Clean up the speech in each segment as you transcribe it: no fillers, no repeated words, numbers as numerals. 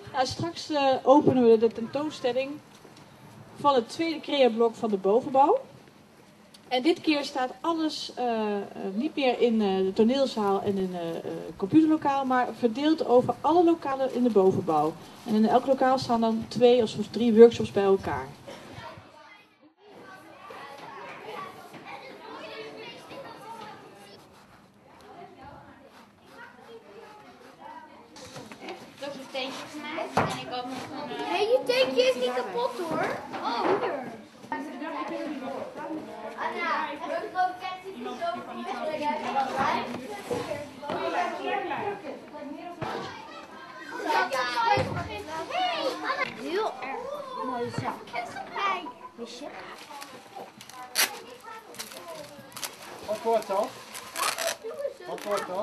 Nou, straks openen we de tentoonstelling van het tweede crea-blok van de bovenbouw. En dit keer staat alles niet meer in de toneelzaal en in het computerlokaal, maar verdeeld over alle lokalen in de bovenbouw. En in elk lokaal staan dan 2 of soms 3 workshops bij elkaar. Dat is een teentje gemaakt en ik had nog een... Hé, je teentje is niet kapot hoor. Oh, hier. Anna, heb je kroketten die zo heel erg mooie zak. Wist je? Wat wordt dat? Wat wordt dat?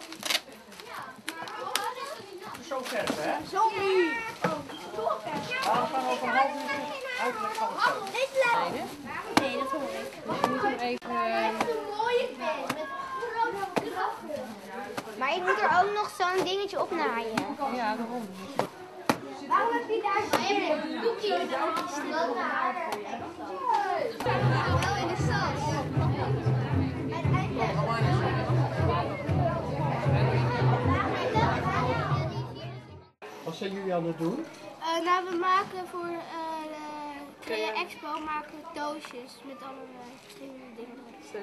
Zo vers, hè? Zo nu. Zo ver. We gaan over een half uur uitleg van het zo. Nee, dat hoor ik. Je moet hem even... Een mooie pen met grote krachten. Maar je moet er ook nog zo'n dingetje op naaien. Ja, waarom? Waarom heb je daar zo'n doekje? Dat naar wel in de stad. Wat zijn jullie aan het doen? Nou, we maken voor de Crea Expo maken we doosjes met allerlei verschillende dingen. Nee,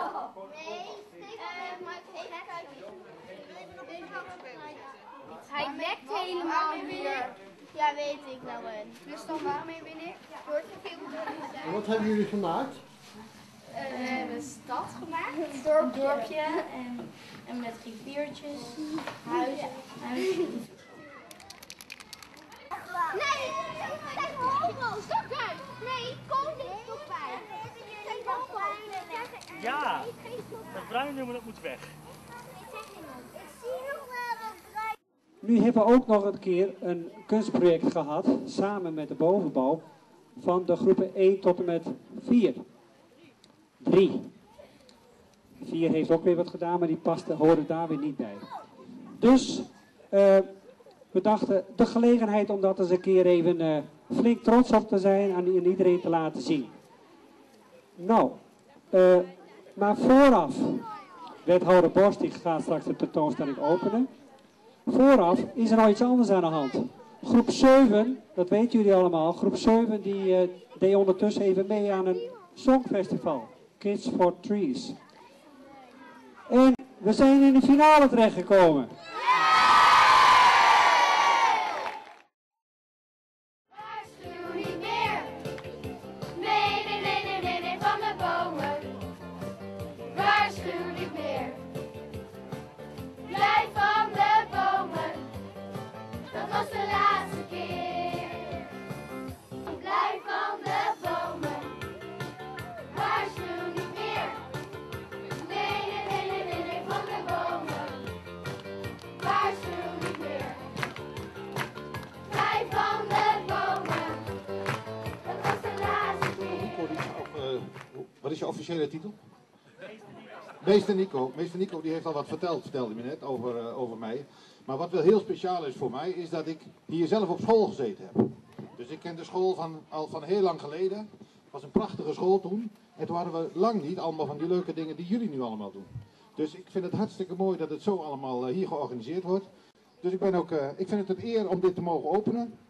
maar even kijken. Hij lekt helemaal hier. Ja, weet ik nou een. Dus dan waarmee ben ik? Wordt gefilmd. En wat hebben jullie gemaakt? We hebben een stad gemaakt, een dorpje en met riviertjes, huizen. Nee, kijk homo's, stop uit. Nee, kom niet, stop bij. Kijk homo's. Ja, dat bruine dat moet weg. Nu hebben we ook nog een keer een kunstproject gehad, samen met de bovenbouw, van de groepen 1 tot en met 4. 3. 4 heeft ook weer wat gedaan, maar die hoorde daar weer niet bij. Dus we dachten, de gelegenheid om dat eens een keer even flink trots op te zijn en iedereen te laten zien. Nou, maar vooraf, wethouder Bos die gaat straks de tentoonstelling openen. Vooraf is er nog iets anders aan de hand. Groep 7, dat weten jullie allemaal, groep 7 die deed ondertussen even mee aan een songfestival. Kids for Trees. En we zijn in de finale terechtgekomen. Waarschuw niet meer. Nee, nee, nee, nee, nee, nee, van de bomen. Waarschuw niet meer. Blijf van de bomen. Dat was de laatste keer. Blijf van de bomen. Waarschuw niet meer. Nee, nee, nee, nee, nee, nee, van de bomen. Waarschuw niet meer. Blijf van de bomen. Dat was de laatste keer. Wat is je officiële titel? Meester Nico. Meester Nico die heeft al wat verteld, vertelde me net, over mij. Maar wat wel heel speciaal is voor mij, is dat ik hier zelf op school gezeten heb. Dus ik ken de school al van heel lang geleden. Het was een prachtige school toen. En toen hadden we lang niet allemaal van die leuke dingen die jullie nu allemaal doen. Dus ik vind het hartstikke mooi dat het zo allemaal hier georganiseerd wordt. Dus ik vind het een eer om dit te mogen openen.